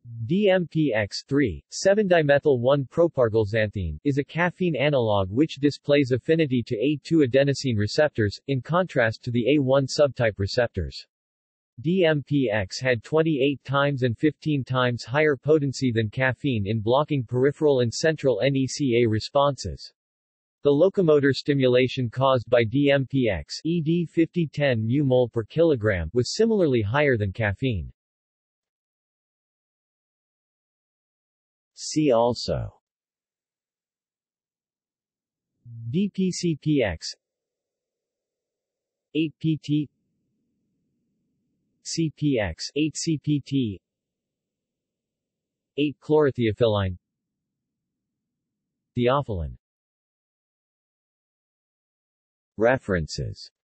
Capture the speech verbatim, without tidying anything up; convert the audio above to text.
D M P X three, seven dimethyl one propargylxanthine, is a caffeine analog which displays affinity to A two adenosine receptors, in contrast to the A one subtype receptors. D M P X had twenty-eight times and fifteen times higher potency than caffeine in blocking peripheral and central N E C A responses. The locomotor stimulation caused by D M P X E D fifty ten mu-mol per kilogram was similarly higher than caffeine. See also: D P C P X, eight P T, C P X, eight C P T, eight chlorothiophyline, theophylline. References.